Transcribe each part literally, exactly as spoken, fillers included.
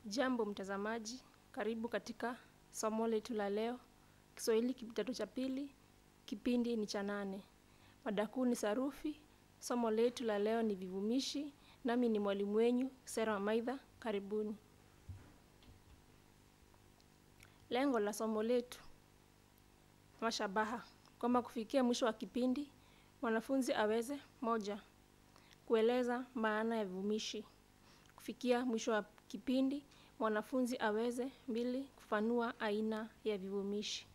Jambo mtazamaji, karibu katika somo letu la leo, Kiswahili kidato cha pili, kipindi ni cha nane. Mada kuu ni sarufi, somo letu la leo ni vivumishi, nami ni mwalimu wenu, Sera Maitha, karibuni. Lengo la somo letu, mashabaha, kwamba kufikia mwisho wa kipindi, mwanafunzi aweze moja, kueleza maana ya vivumishi. Kufikia mwisho wa kipindi, mwanafunzi aweze mbili, kufanua aina ya vivumishi.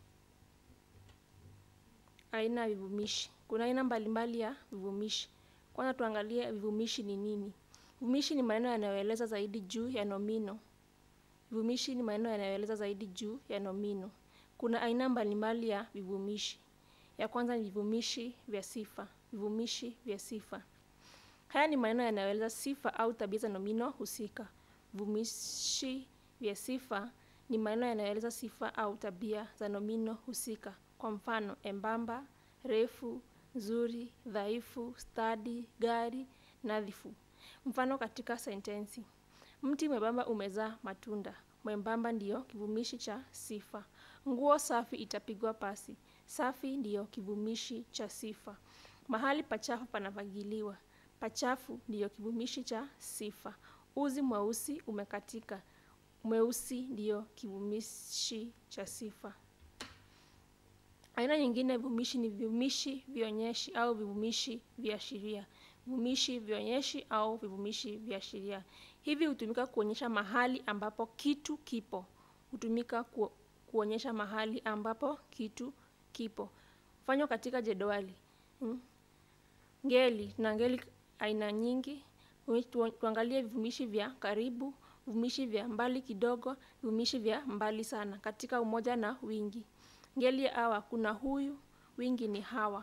Aina ya vivumishi. Kuna aina mbalimbali ya vivumishi. Kwanza tuangalie vivumishi ni nini. Vivumishi ni maneno yanayoeleza zaidi juu ya nomino. Vivumishi ni maneno yanayoeleza zaidi juu ya nomino. Kuna aina mbalimbali ya vivumishi. Ya kwanza ni vivumishi vya sifa. Vivumishi vya sifa. Haya ni maneno yanayoeleza sifa au tabia za nomino husika. Vivumishi vya sifa ni maneno yanayoeleza sifa au tabia za nomino husika. Kwa mfano, embamba, refu, nzuri, dhaifu, stadi, gari, nadhifu. Mfano katika sentensi. Mti mwembamba umezaa matunda. Mwembamba ndiyo kivumishi cha sifa. Nguo safi itapigwa pasi. Safi ndiyo kivumishi cha sifa. Mahali pachafu panafagiliwa. Pachafu ndiyo kivumishi cha sifa. Uzi mweusi umekatika. Mweusi ndiyo kivumishi cha sifa. Aina nyingine vivumishi ni vivumishi vionyeshi au vivumishi viashiria. Vivumishi vionyeshi au vivumishi viashiria. Hivi hutumika kuonyesha mahali ambapo kitu kipo. Hutumika ku, kuonyesha mahali ambapo kitu kipo. Mfano katika jedwali. Hmm? Ngeli, na ngeli aina nyingi. Tuangalie vivumishi vya karibu, vivumishi vya mbali kidogo, vivumishi vya mbali sana katika umoja na wingi. Ngeli ya hawa, kuna huyu, wingi ni hawa.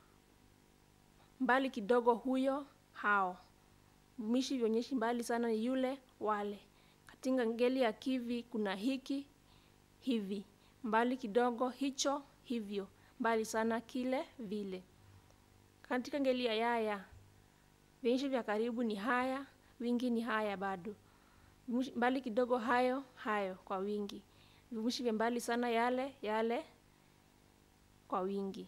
Mbali kidogo huyo, hao. Vivumishi vionyeshi mbali sana ni yule, wale. Katika ngeli ya kivi, kuna hiki, hivi. Mbali kidogo hicho, hivyo. Mbali sana kile, vile. Katika ngeli ya yaya, vivumishi vya karibu ni haya, wingi ni haya bado. Mbali kidogo hayo, hayo kwa wingi. Vivumishi vya mbali sana yale, yale kwa wingi.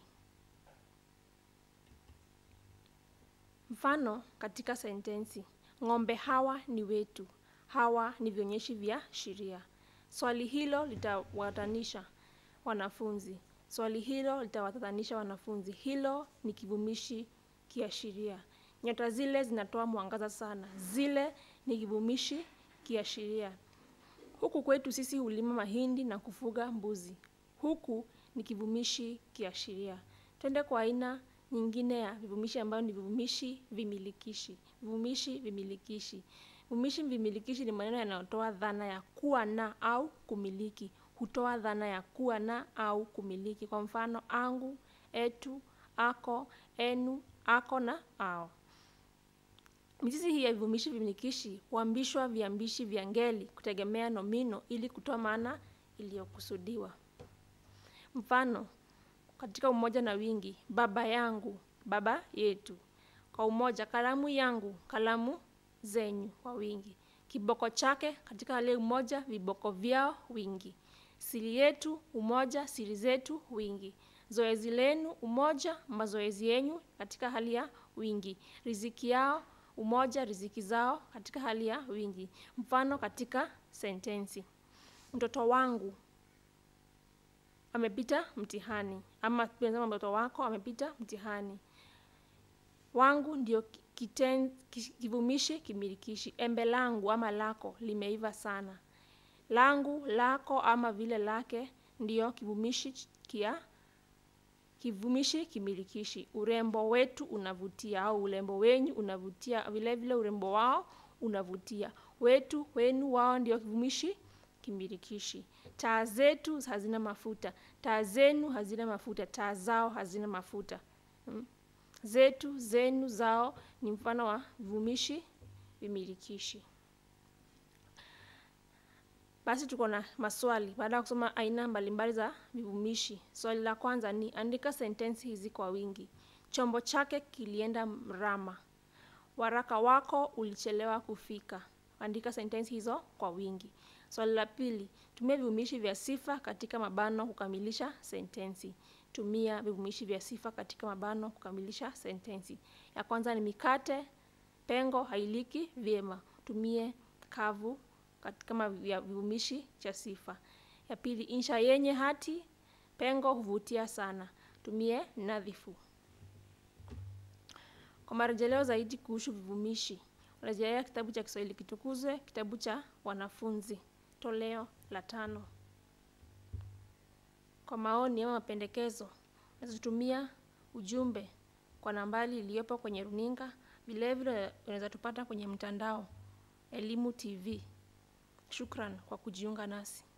Mfano katika sentensi. Ng'ombe hawa ni wetu. Hawa ni vionyeshi vya shiria. Swali hilo litawatanisha wanafunzi. Swali hilo litawatanisha wanafunzi. Hilo ni kivumishi kiashiria. Nyota zile zinatoa mwangaza sana. Zile ni kivumishi kiashiria. Huku kwetu sisi hulima mahindi na kufuga mbuzi. Huku ni kivumishi kiashiria. Twende kwa aina nyingine ya vivumishi ambayo ni vivumishi vimilikishi. Vivumishi vimilikishi. Vivumishi vimilikishi ni maneno yanayotoa dhana ya kuwa na au kumiliki. Hutoa dhana ya kuwa na au kumiliki. Kwa mfano, angu, etu, ako, enu, ako na ao. Mizizi hii ya vivumishi vimilikishi huambishwa viambishi vya ngeli kutegemea nomino ili kutoa maana iliyokusudiwa. Mfano, katika umoja na wingi, baba yangu, baba yetu. Kwa umoja, kalamu yangu, kalamu zenyu kwa wingi. Kiboko chake, katika hali ya umoja, viboko vyao wingi. Siri yetu, umoja, siri zetu wingi. Zoezi lenu, umoja, mazoezi yenu katika hali ya wingi. Riziki yao, umoja, riziki zao katika hali ya wingi. Mfano katika sentensi. Mtoto wangu amepita mtihani. Ama tunasema mtoto wako amepita mtihani. Wangu ndio kiten, kivumishi kimilikishi. Embe langu ama lako limeiva sana. Langu, lako ama vile lake ndio kivumishi kia kivumishi kimilikishi. Urembo wetu unavutia au urembo wenyu unavutia, vile vile urembo wao unavutia. Wetu, wenu, wao ndio kivumishi kimilikishi. Taa zetu hazina mafuta. Taa zenu hazina mafuta. Taa zao hazina mafuta. Hmm? Zetu, zenu, zao ni mfano wa vivumishi vimilikishi. Basi tuko na maswali baada ya kusoma aina mbalimbali za vivumishi. Swali la kwanza ni andika sentensi hizi kwa wingi. Chombo chake kilienda mrama. Waraka wako ulichelewa kufika. andika sentensi hizo kwa wingi. Swali la pili, tumia vivumishi vya sifa katika mabano kukamilisha sentensi. Tumia vivumishi vya sifa katika mabano kukamilisha sentensi. Ya kwanza ni mikate, pengo hailiki vyema. Tumie kavu katika vivumishi cha sifa. Ya pili, insha yenye hati, pengo huvutia sana. Tumie nadhifu. Kwa marejeleo zaidi kuhusu vivumishi, rejelea kitabu cha Kiswahili Kitukuzwe, kitabu cha wanafunzi, toleo la tano. Kwa maoni ama mapendekezo, unaweza tumia ujumbe kwa nambari iliyopo kwenye runinga. Vile vile unaweza tupata kwenye mtandao Elimu T V. Shukran kwa kujiunga nasi.